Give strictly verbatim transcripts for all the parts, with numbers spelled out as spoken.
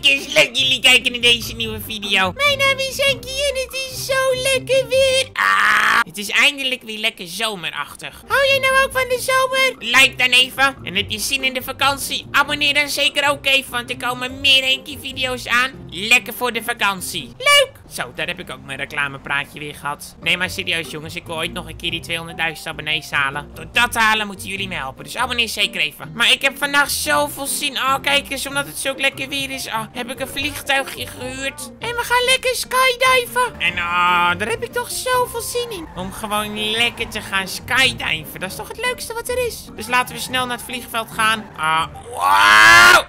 kijkers, leuk jullie kijken naar deze nieuwe video. Mijn naam is Henkie en het is zo lekker weer. Ah, het is eindelijk weer lekker zomerachtig. Hou jij nou ook van de zomer? Like dan even. En heb je zin in de vakantie? Abonneer dan zeker ook even, want er komen meer Henkie video's aan. Lekker voor de vakantie. Leuk! Zo, daar heb ik ook mijn reclamepraatje weer gehad. Nee, maar serieus jongens, ik wil ooit nog een keer die tweehonderdduizend abonnees halen. Door dat te halen moeten jullie me helpen, dus abonneer zeker even. Maar ik heb vandaag zoveel zin. Oh, kijk eens, omdat het zo lekker weer is, oh, heb ik een vliegtuigje gehuurd. En we gaan lekker skydiven. En oh, daar heb ik toch zoveel zin in. Om gewoon lekker te gaan skydiven. Dat is toch het leukste wat er is. Dus laten we snel naar het vliegveld gaan. Ah, wow!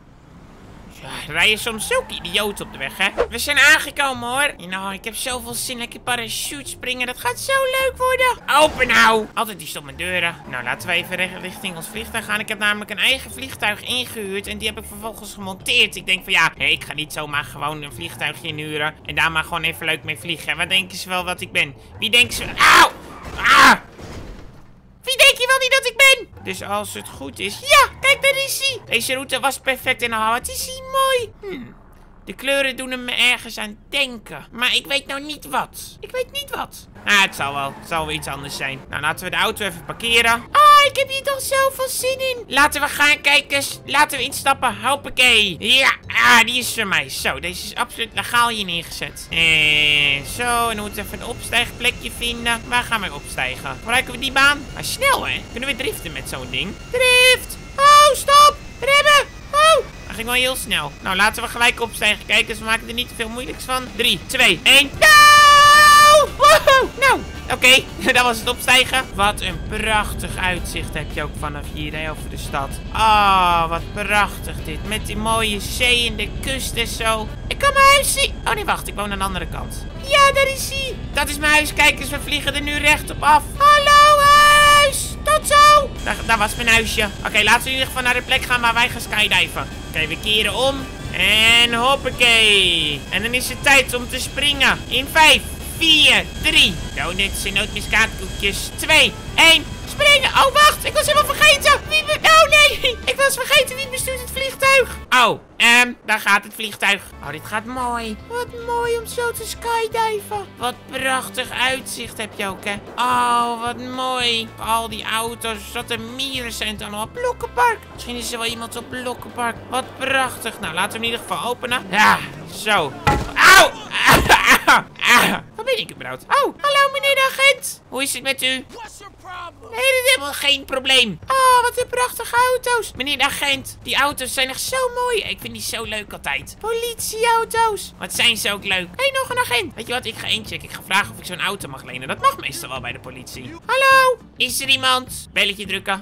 Ja, rijden soms zulke idioten op de weg, hè? We zijn aangekomen, hoor. Nou, ik heb zoveel zin. Lekker parachute springen. Dat gaat zo leuk worden. Open nou. Altijd die stomme deuren. Nou, laten we even richting ons vliegtuig gaan. Ik heb namelijk een eigen vliegtuig ingehuurd. En die heb ik vervolgens gemonteerd. Ik denk van ja, hey, ik ga niet zomaar gewoon een vliegtuigje inhuren. En daar maar gewoon even leuk mee vliegen. Wat denken ze wel wat ik ben? Wie denken ze... Auw! Ah! Wie denk je wel niet dat ik ben? Dus als het goed is... Ja, kijk, daar is hij. Deze route was perfect en oh, wat is hij mooi. Hm. De kleuren doen er me ergens aan denken. Maar ik weet nou niet wat. Ik weet niet wat. Ah, het zal wel. Het zal wel iets anders zijn. Nou, laten we de auto even parkeren. Ah, ik heb hier toch zoveel zin in. Laten we gaan, kijkers. Laten we instappen. Hoppakee. Ja, ah, die is voor mij. Zo, deze is absoluut legaal hier neergezet. En zo, en dan moeten we even een opstijgplekje vinden. Waar gaan wij opstijgen? Gebruiken we die baan? Maar snel, hè? Kunnen we driften met zo'n ding? Drift! Oh, stop! Remmen! Oh! Dat ging wel heel snel. Nou, laten we gelijk opstijgen. Kijk eens, we maken er niet te veel moeilijks van. drie, twee, één. No! Wow! Nou, oké. Okay. Dat was het opstijgen. Wat een prachtig uitzicht heb je ook vanaf hier, hè, over de stad. Oh, wat prachtig dit. Met die mooie zee en de kust en zo. Ik kan mijn huis zien. Oh nee, wacht. Ik woon aan de andere kant. Ja, daar is hij. Dat is mijn huis. Kijk eens, we vliegen er nu recht op af. Hallo, huis. Tot zo. Daar, daar was mijn huisje. Oké, okay, laten we in ieder geval naar de plek gaan waar wij gaan skydiven. Oké, okay, we keren om. En hoppakee. En dan is het tijd om te springen. In vijf, vier, drie. Donuts en nootmuskaatkoekjes. twee, één. Springen. Oh, wacht. Ik was helemaal vergeten. Wie be... Oh, nee. Ik was vergeten wie bestuurt het vliegtuig. Oh, ehm, um, daar gaat het vliegtuig. Oh, dit gaat mooi. Wat mooi om zo te skydiven. Wat prachtig uitzicht heb je ook, hè. Oh, wat mooi. Al die auto's. Wat een mieren zijn het allemaal. Blokkenpark. Misschien is er wel iemand op Blokkenpark. Wat prachtig. Nou, laten we in ieder geval openen. Ja, zo. Auw. Waar ben ik überhaupt? Oh, hallo meneer de agent. Hoe is het met u? Nee, dat is helemaal geen probleem. Oh, wat een prachtige auto's. Meneer de agent, die auto's zijn echt zo mooi. Ik vind die zo leuk altijd. Politieauto's. Wat zijn ze ook leuk. Hé, hey, nog een agent. Weet je wat, ik ga één checken. Ik ga vragen of ik zo'n auto mag lenen. Dat mag meestal wel bij de politie. Hallo, is er iemand? Belletje drukken.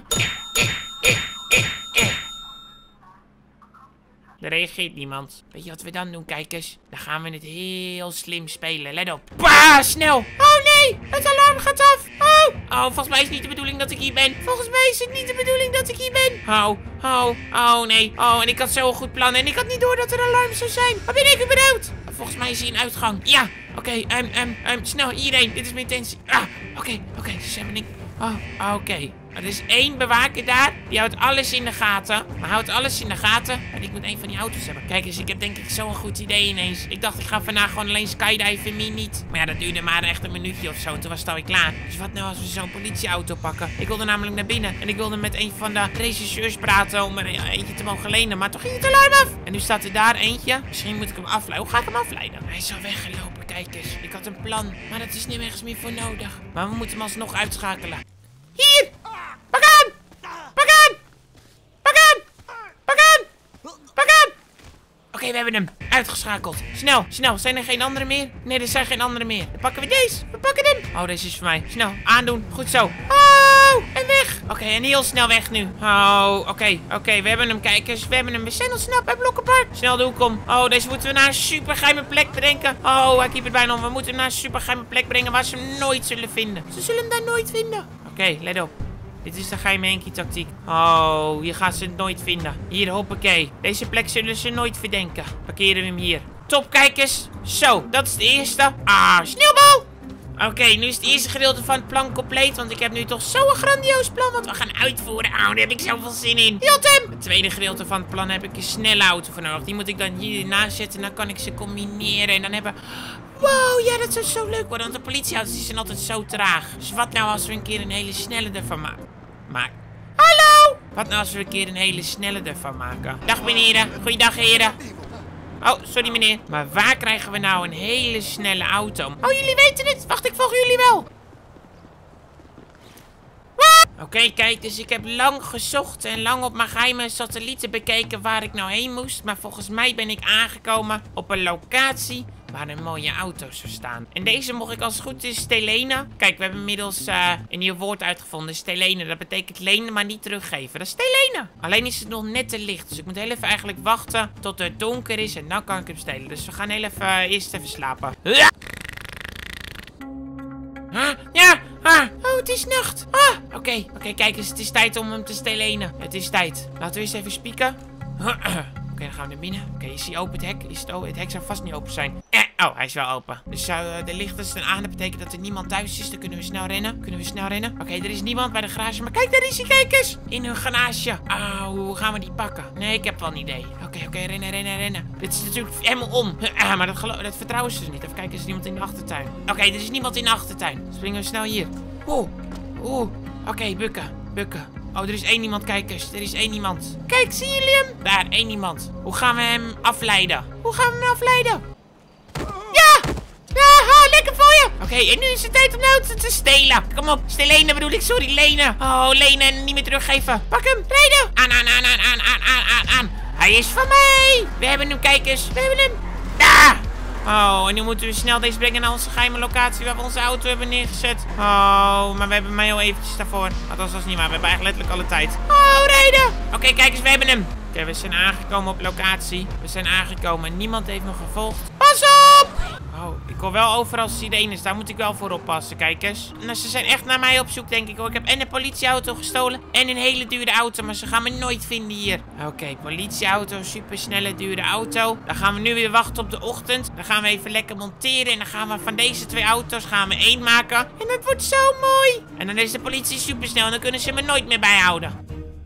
Er reageert niemand. Weet je wat we dan doen, kijkers? Dan gaan we het heel slim spelen. Let op. Bah, snel. Oh nee, het alarm gaat af. Oh. Oh, volgens mij is het niet de bedoeling dat ik hier ben. Volgens mij is het niet de bedoeling dat ik hier ben. Oh, oh, oh nee. Oh, en ik had zo'n goed plan. En ik had niet door dat er een alarm zou zijn. Waar ben ik überhaupt? Volgens mij is hier een uitgang. Ja, oké. Okay, um, um, um, snel, iedereen. Dit is mijn intentie. Ah, oké, okay, oké. Okay, ze hebben niet... Oh, oké. Okay. Er is één bewaker daar. Die houdt alles in de gaten. Maar houdt alles in de gaten. En ik moet een van die auto's hebben. Kijk eens, ik heb denk ik zo'n goed idee ineens. Ik dacht, ik ga vandaag gewoon alleen skydiven. Meer niet. Maar ja, dat duurde maar echt een minuutje of zo. En toen was het alweer klaar. Dus wat nou als we zo'n politieauto pakken? Ik wilde namelijk naar binnen. En ik wilde met een van de regisseurs praten om er eentje te mogen lenen. Maar toch ging het alarm af. En nu staat er daar eentje. Misschien moet ik hem afleiden. Hoe ga ik hem afleiden? Hij is al weggelopen, kijk eens. Ik had een plan. Maar dat is niet nergens meer voor nodig. Maar we moeten hem alsnog uitschakelen. Hier! Pak aan! Pak aan! Pak aan! Pak aan! Pak aan! Oké, okay, we hebben hem uitgeschakeld. Snel, snel. Zijn er geen andere meer? Nee, er zijn geen andere meer. Dan pakken we deze. We pakken hem. Oh, deze is voor mij. Snel, aandoen. Goed zo. Oh, en weg. Oké, okay, en heel snel weg nu. Oh, oké. Okay, oké, okay, we hebben hem, kijkers. We hebben hem. We zijn al snel bij Blokkenpark. Snel de hoek om. Oh, deze moeten we naar een super geheime plek brengen. Oh, ik heb het bijna om. We moeten hem naar een super geheime plek brengen waar ze hem nooit zullen vinden. Ze zullen hem daar nooit vinden. Oké, okay, let op. Dit is de geheime Henkie-tactiek. Oh, hier gaan ze het nooit vinden. Hier, hoppakee. Deze plek zullen ze nooit verdenken. Parkeren we hem hier. Top, kijkers. Zo, dat is de eerste. Ah, sneeuwbal. Oké, okay, nu is het eerste gedeelte van het plan compleet. Want ik heb nu toch zo'n grandioos plan wat we gaan uitvoeren. Oh, daar heb ik zoveel zin in. Hiltem! Het tweede gedeelte van het plan heb ik een snelle auto voor nodig. Die moet ik dan hiernaast zetten. En dan kan ik ze combineren. En dan hebben... Wow, ja, dat zou zo leuk worden. Want de politieauto's die zijn altijd zo traag. Dus wat nou als we een keer een hele snelle ervan maken? Maak. Hallo! Wat nou als we een keer een hele snelle ervan maken? Dag meneer. Goeiedag heren. Oh, sorry meneer. Maar waar krijgen we nou een hele snelle auto? Oh, jullie weten het. Wacht, ik volg jullie wel. Oké, okay, kijk, dus ik heb lang gezocht en lang op mijn geheime satellieten bekeken waar ik nou heen moest. Maar volgens mij ben ik aangekomen op een locatie waar een mooie auto zou staan. En deze mocht ik als het goed is stelenen. Kijk, we hebben inmiddels uh, een nieuw woord uitgevonden. Stelenen, dat betekent lenen, maar niet teruggeven. Dat is stelenen. Alleen is het nog net te licht. Dus ik moet heel even eigenlijk wachten tot het donker is en dan kan ik hem stelen. Dus we gaan heel even uh, eerst even slapen. Ja! Huh? Ja! Ah. Oh, het is nacht. Ah! Oké, okay, oké, okay, kijk eens. Het is tijd om hem te stelenen. Het is tijd. Laten we eens even spieken. Oké, okay, dan gaan we naar binnen. Oké, okay, is hij open het hek? Is het, oh, het hek zou vast niet open zijn. Eh, oh, hij is wel open. Dus uh, de lichten staan aan. Dat betekent dat er niemand thuis is. Dan kunnen we snel rennen. Kunnen we snel rennen? Oké, okay, er is niemand bij de garage. Maar kijk, daar is hij. Kijk eens. In hun garage. Oh, hoe gaan we die pakken? Nee, ik heb wel een idee. Oké, okay, oké, okay, rennen, rennen, rennen. Dit is natuurlijk helemaal om. Ah, maar dat, dat vertrouwen ze dus niet. Even kijken, is er iemand in de achtertuin? Oké, okay, er is niemand in de achtertuin. Springen we snel hier. Oeh, oeh. Oké, okay, bukken, bukken. Oh, er is één iemand, kijkers. Er is één iemand. Kijk, zien jullie hem? Daar, één iemand. Hoe gaan we hem afleiden? Hoe gaan we hem afleiden? Ja! Ja, ha, lekker voor je! Oké, okay, en nu is het tijd om de auto te stelen. Kom op, stelen bedoel ik, sorry, lenen. Oh, lenen en niet meer teruggeven. Pak hem, rijden! Aan, aan, aan, aan, aan, aan, aan, aan, aan. Hij is van mij! We hebben hem, kijkers. We hebben hem. Daar! Oh, en nu moeten we snel deze brengen naar onze geheime locatie waar we onze auto hebben neergezet. Oh, maar we hebben mij al eventjes daarvoor. Althans, dat is niet waar. We hebben eigenlijk letterlijk alle tijd. Oh, rijden! Oké, okay, kijk eens, we hebben hem. Oké, okay, we zijn aangekomen op locatie. We zijn aangekomen. Niemand heeft me gevolgd. Pas op! Oh, ik hoor wel overal sirenes. Daar moet ik wel voor oppassen, kijkers. Nou, ze zijn echt naar mij op zoek, denk ik. Ik heb en een politieauto gestolen en een hele dure auto. Maar ze gaan me nooit vinden hier. Oké, okay, politieauto, supersnelle, dure auto. Dan gaan we nu weer wachten op de ochtend. Dan gaan we even lekker monteren. En dan gaan we van deze twee auto's gaan we één maken. En dat wordt zo mooi. En dan is de politie supersnel. En dan kunnen ze me nooit meer bijhouden.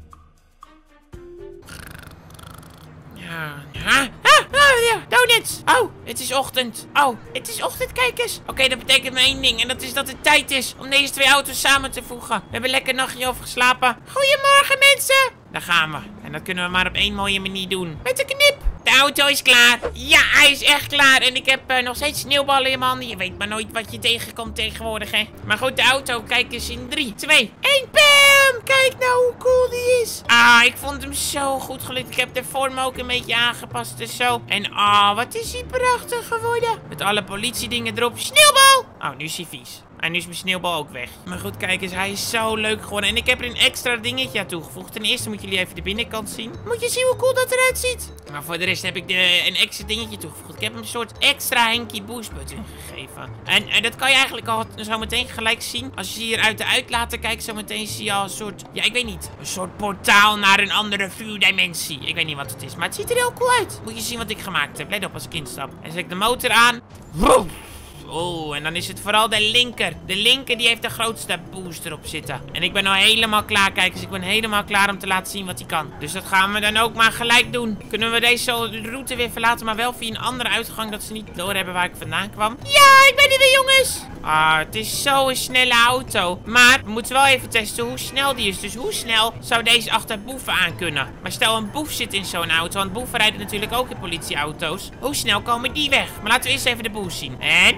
Ja, ah, ah, ja, donuts. Oh, het is ochtend. Oh, het is ochtend, kijk eens. Oké, okay, dat betekent maar één ding. En dat is dat het tijd is om deze twee auto's samen te voegen. We hebben lekker een nachtje over geslapen. Goedemorgen, mensen. Daar gaan we. En dat kunnen we maar op één mooie manier doen. Met een knip. De auto is klaar. Ja, hij is echt klaar. En ik heb uh, nog steeds sneeuwballen in mijn handen. Je weet maar nooit wat je tegenkomt tegenwoordig, hè. Maar goed, de auto. Kijk eens in drie, twee, één. Bam! Kijk nou hoe cool die is. Ah, ik vond hem zo goed gelukt. Ik heb de vorm ook een beetje aangepast. Dus zo. En ah, oh, wat is hij prachtig geworden. Met alle politiedingen erop. Sneeuwbal! Oh, nu is hij vies. En nu is mijn sneeuwbal ook weg. Maar goed, kijk eens. Hij is zo leuk geworden. En ik heb er een extra dingetje aan toegevoegd. Ten eerste moeten jullie even de binnenkant zien. Moet je zien hoe cool dat eruit ziet. Maar voor de rest heb ik de, een extra dingetje toegevoegd. Ik heb hem een soort extra Henky Boost button gegeven. En, en dat kan je eigenlijk al zo meteen gelijk zien. Als je hier uit de uitlaten kijkt, zo meteen zie je al een soort... Ja, ik weet niet. Een soort portaal naar een andere vuurdimensie. Ik weet niet wat het is. Maar het ziet er heel cool uit. Moet je zien wat ik gemaakt heb. Let op als ik instap. En zet ik de motor aan. Woe! Oh, en dan is het vooral de linker. De linker die heeft de grootste boost erop zitten. En ik ben al helemaal klaar, kijk eens. Ik ben helemaal klaar om te laten zien wat hij kan. Dus dat gaan we dan ook maar gelijk doen. Kunnen we deze route weer verlaten, maar wel via een andere uitgang. Dat ze niet doorhebben waar ik vandaan kwam. Ja, ik ben er weer, jongens. Ah, het is zo'n snelle auto. Maar we moeten wel even testen hoe snel die is. Dus hoe snel zou deze achter boeven aan kunnen? Maar stel een boef zit in zo'n auto. Want boeven rijden natuurlijk ook in politieauto's. Hoe snel komen die weg? Maar laten we eerst even de boef zien. En...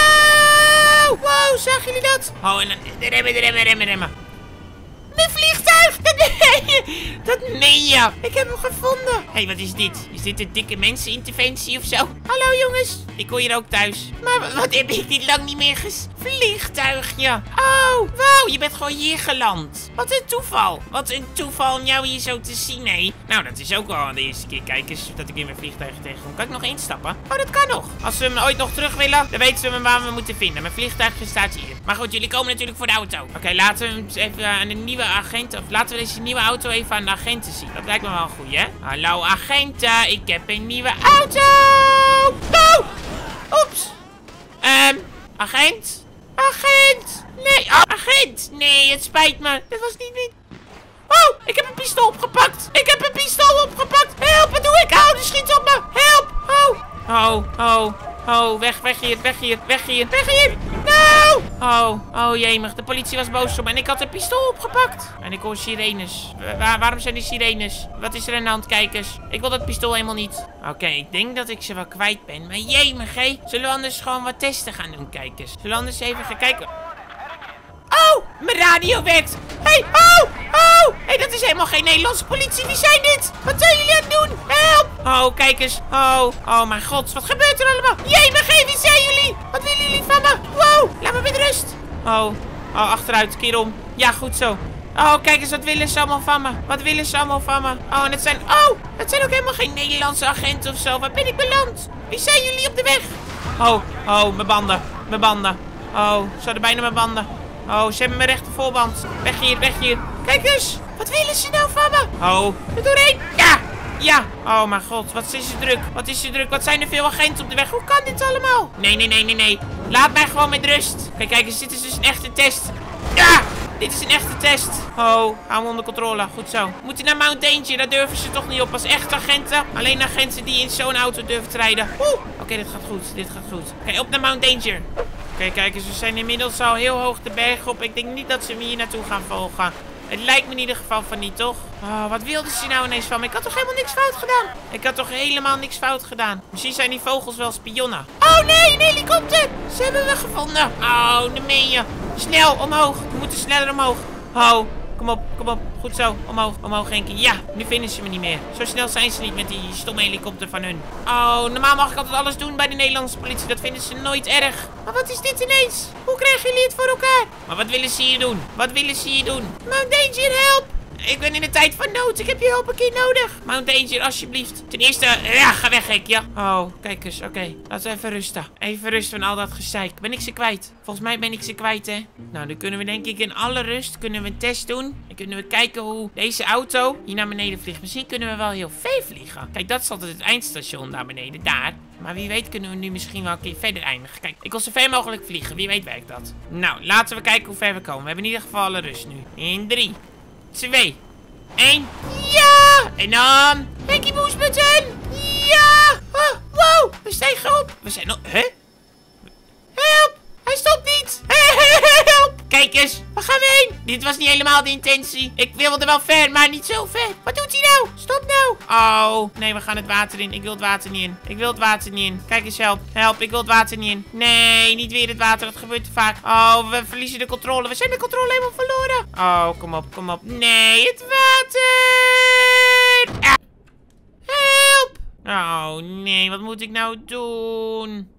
Wow, wow, zagen jullie dat? Oh, en dan remmen, remmen, remmen, remmen. Mijn vliegtuig! Dat, dat meen je! Ik heb hem gevonden! Hé, hey, wat is dit? Is dit een dikke menseninterventie of zo? Hallo jongens, ik hoor hier ook thuis. Maar wat heb ik dit lang niet meer ges... Vliegtuigje! Oh, wauw, je bent gewoon hier geland. Wat een toeval. Wat een toeval om jou hier zo te zien, hé. Nou, dat is ook wel de eerste keer. Kijk eens dat ik in mijn vliegtuig tegenkom. Kan ik nog instappen? Oh, dat kan nog. Als we hem ooit nog terug willen, dan weten we waar we moeten vinden. Mijn vliegtuigje staat hier. Maar goed, jullie komen natuurlijk voor de auto. Oké, okay, laten we hem even aan de nieuwe agenten... Of laten we deze nieuwe auto even aan de agenten zien. Dat lijkt me wel goed, hè? Hallo, agenten. Ik heb een nieuwe auto. Oh! Oeps. Ehm, um, agent? Agent! Nee, oh, agent! Nee, het spijt me. Dat was niet niet. Oh, ik heb een pistool opgepakt. Ik heb een pistool opgepakt. Help, wat doe ik? Oh, die schiet op me. Help. Oh. Oh, oh, oh. Weg, weg hier, weg hier, weg hier, weg hier. No. Oh, oh jemig. De politie was boos op me en ik had een pistool opgepakt. En ik hoor sirenes. Waar, waarom zijn die sirenes? Wat is er aan de hand, kijkers? Ik wil dat pistool helemaal niet. Oké, okay, ik denk dat ik ze wel kwijt ben. Maar jemig, hé. Zullen we anders gewoon wat testen gaan doen, kijkers? Zullen we anders even gaan kijken? Oh, mijn radio werkt. Hey, oh, oh. Hey, dat is helemaal geen Nederlandse politie. Wie zijn dit? Wat zijn jullie aan het doen? Help. Oh, kijk eens. Oh, oh mijn god. Wat gebeurt er allemaal? Jemig, hey, wie zijn jullie? Wat willen jullie van me? Wow, laat me met rust. Oh, oh, achteruit. Keer om. Ja, goed zo. Oh, kijk eens, wat willen ze allemaal van me? Wat willen ze allemaal van me? Oh, en het zijn... Oh, het zijn ook helemaal geen Nederlandse agenten of zo. Waar ben ik beland? Wie zijn jullie op de weg? Oh, oh, mijn banden. Mijn banden. Oh, ze hadden bijna mijn banden. Oh, ze hebben mijn rechtervoorband. Weg hier, weg hier. Kijk eens. Wat willen ze nou van me? Oh, er doorheen. Ja, ja. Oh mijn god, wat is er druk. Wat is er druk. Wat zijn er veel agenten op de weg. Hoe kan dit allemaal? Nee, nee, nee, nee, nee. Laat mij gewoon met rust. Kijk, kijk eens. Dit is dus een echte test. Ja, dit is een echte test. Oh, hou me onder controle. Goed zo. We moeten naar Mount Danger. Daar durven ze toch niet op als echte agenten. Alleen agenten die in zo'n auto durven te rijden. Oeh. Oké, okay, dit gaat goed. Dit gaat goed. Oké, okay, op naar Mount Danger. Oké, okay, kijk eens, we zijn inmiddels al heel hoog de berg op. Ik denk niet dat ze me hier naartoe gaan volgen. Het lijkt me in ieder geval van niet, toch? Oh, wat wilden ze nou ineens van me? Ik had toch helemaal niks fout gedaan? Ik had toch helemaal niks fout gedaan? Misschien zijn die vogels wel spionnen. Oh nee, een helikopter! Ze hebben me gevonden. Oh, dat meen je. Snel, omhoog. We moeten sneller omhoog. Oh, kom op, kom op. Goed zo, omhoog, omhoog, Henkie. Ja, nu vinden ze me niet meer. Zo snel zijn ze niet met die stomme helikopter van hun. Oh, normaal mag ik altijd alles doen bij de Nederlandse politie. Dat vinden ze nooit erg. Maar wat is dit ineens? Hoe krijgen jullie het voor elkaar? Maar wat willen ze hier doen? Wat willen ze hier doen? Mount Danger, help! Ik ben in de tijd van nood. Ik heb je hulp een keer nodig. Mount Danger, alsjeblieft. Ten eerste, ja, ga weg, Henkie. Oh, kijk eens. Oké, okay. Laten we even rusten. Even rusten van al dat gezeik. Ben ik ze kwijt? Volgens mij ben ik ze kwijt, hè. Nou, dan kunnen we denk ik in alle rust kunnen we een test doen. Dan kunnen we kijken hoe deze auto hier naar beneden vliegt. Misschien kunnen we wel heel ver vliegen. Kijk, dat is altijd het eindstation daar beneden. Daar. Maar wie weet kunnen we nu misschien wel een keer verder eindigen. Kijk, ik wil zo ver mogelijk vliegen. Wie weet werkt dat. Nou, laten we kijken hoe ver we komen. We hebben in ieder geval alle rust nu. In drie. Twee. Eén. Ja! En dan... Henkie Boesbutton! Ja! Oh, wow! We stijgen op. We zijn nog... Hè? Help! Hij stopt niet! Help! Kijk eens. Waar gaan we heen? Dit was niet helemaal de intentie. Ik wilde wel ver, maar niet zo ver. Wat doet hij nou? Stop nou! Oh, nee, we gaan het water in. Ik wil het water niet in. Ik wil het water niet in. Kijk eens, help. Help, ik wil het water niet in. Nee, niet weer het water. Dat gebeurt te vaak. Oh, we verliezen de controle. We zijn de controle helemaal verloren. Oh, kom op, kom op. Nee, het water! Ah. Help! Oh, nee, wat moet ik nou doen?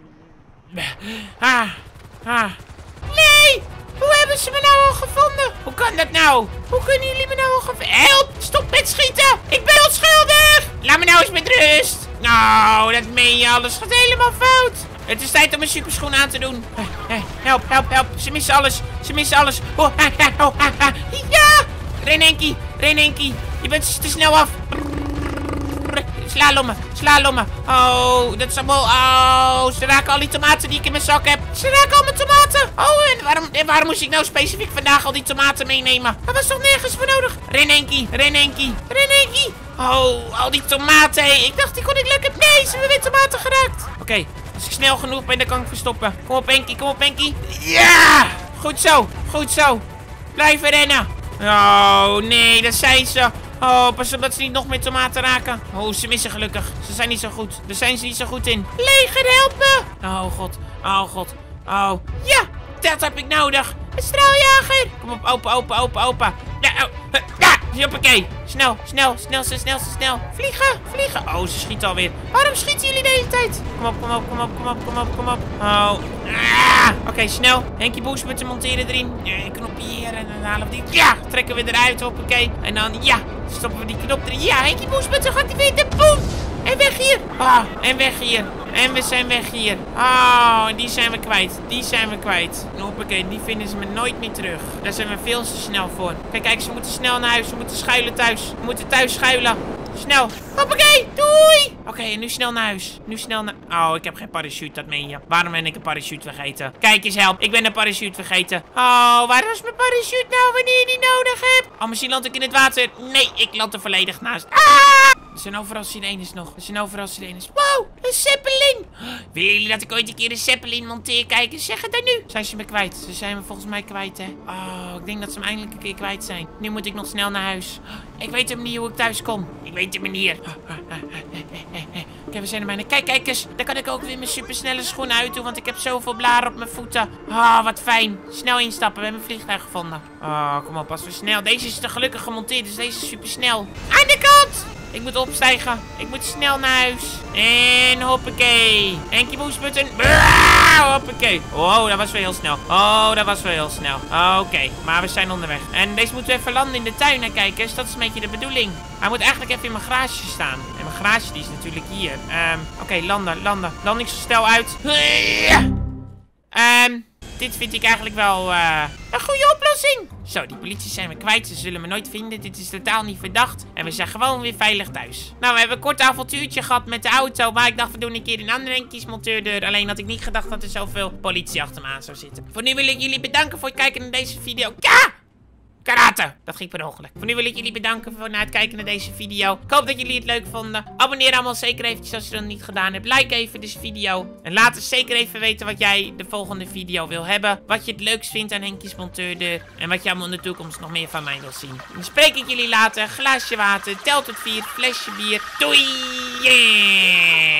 Ah, ah. Nee! Hoe hebben ze me nou al gevonden? Hoe kan dat nou? Hoe kunnen jullie me nou al gevonden? Help! Stop met schieten! Ik ben onschuldig! Laat me nou eens met rust! Nou, dat meen je. Alles gaat helemaal fout. Het is tijd om een superschoen aan te doen. Help, help, help. Ze missen alles. Ze missen alles. Oh, ja! Ren Henkie, ren Henkie. Je bent te snel af. Slalommen, slalommen. Oh, dat is allemaal... Oh, ze raken al die tomaten die ik in mijn zak heb. Ze raken al mijn tomaten. Oh, en waarom, en waarom moest ik nou specifiek vandaag al die tomaten meenemen? Dat was toch nergens voor nodig? Ren Henkie, ren Henkie, ren Henkie. Oh, al die tomaten. Ik dacht, die kon ik lekker... Nee, ze hebben weer tomaten geraakt. Oké, okay, als ik snel genoeg ben, dan kan ik verstoppen. Kom op, Henkie, kom op, Henkie. Ja! Goed zo, goed zo. Blijven rennen. Oh, nee, dat zijn ze. Oh, pas op dat ze niet nog meer tomaten raken. Oh, ze missen gelukkig. Ze zijn niet zo goed. Daar zijn ze niet zo goed in. Leger, help me! Oh, god. Oh, god. Oh, ja! Dat heb ik nodig. Een straaljager. Kom op, open, open, open, open. Ja, oh, ja, hoppakee. Snel, snel, snel, snel, snel, snel. Vliegen, vliegen. Oh, ze schieten alweer. Waarom schieten jullie de hele tijd? Kom op, kom op, kom op, kom op, kom op, kom op. Oh. Ah. Oké, okay, snel. Henkie Boesbutton monteren erin. Ja, knopje hier en dan halen we die. Ja, trekken we eruit. Hoppakee. En dan, ja, stoppen we die knop erin. Ja, Henkie Boesbutton gaat die weer. Boom. En weg hier. Ah, en weg hier. En we zijn weg hier. Oh, en die zijn we kwijt. Die zijn we kwijt. Hoppakee, die vinden ze me nooit meer terug. Daar zijn we veel te snel voor. Kijk, kijk, ze moeten snel naar huis. We moeten schuilen thuis. We moeten thuis schuilen. Snel. Hoppakee. Doei. Oké, okay, en nu snel naar huis. Nu snel naar... Oh, ik heb geen parachute, dat meen je. Waarom ben ik een parachute vergeten? Kijk eens, help. Ik ben een parachute vergeten. Oh, waar is mijn parachute nou wanneer je die nodig hebt? Oh, misschien land ik in het water. Nee, ik land er volledig naast. Ah! Er zijn overal sirenes nog. Er zijn overal sirenes. Wow, een zeppelin. Willen jullie dat ik ooit een keer een zeppelin monteer? Kijk eens, zeg het dan nu. Zijn ze me kwijt? Ze zijn me volgens mij kwijt, hè. Oh, ik denk dat ze me eindelijk een keer kwijt zijn. Nu moet ik nog snel naar huis. Ik weet de manier hoe ik thuis kom. Ik weet de manier. Oké, we zijn er bijna. Kijk, kijk eens. Dan kan ik ook weer mijn supersnelle schoenen uitdoen, want ik heb zoveel blaren op mijn voeten. Ah, oh, wat fijn. Snel instappen. We hebben een vliegtuig gevonden. Oh, kom op, als we snel. Deze is te gelukkig gemonteerd, dus deze is supersnel. Aan de kant! Ik moet opstijgen. Ik moet snel naar huis. En hoppakee. Henkie Boosbutton. Hoppakee. Oh, dat was wel heel snel. Oh, dat was wel heel snel. Oké, okay, maar we zijn onderweg. En deze moeten we even landen in de tuin, hè, kijkers. Dat is een beetje de bedoeling. Hij moet eigenlijk even in mijn garage staan. En mijn garage die is natuurlijk hier. Um, Oké, okay, landen, landen. Landingsgestel uit. Ehm... Um, Dit vind ik eigenlijk wel uh, een goede oplossing. Zo, die politie zijn we kwijt. Ze zullen me nooit vinden. Dit is totaal niet verdacht. En we zijn gewoon weer veilig thuis. Nou, we hebben een kort avontuurtje gehad met de auto. Maar ik dacht, we doen een keer een andere Henkies-monteurdeur. Alleen had ik niet gedacht dat er zoveel politie achter me aan zou zitten. Voor nu wil ik jullie bedanken voor het kijken naar deze video. Ka! Karate! Dat ging per ongeluk. Voor nu wil ik jullie bedanken voor naar het kijken naar deze video. Ik hoop dat jullie het leuk vonden. Abonneer allemaal zeker eventjes als je dat nog niet gedaan hebt. Like even deze video. En laat eens zeker even weten wat jij de volgende video wil hebben. Wat je het leukst vindt aan Henkies monteurdeur. En wat je allemaal in de toekomst nog meer van mij wil zien. Dan spreek ik jullie later. Glaasje water. Tel tot vier. Flesje bier. Doei! Yeah!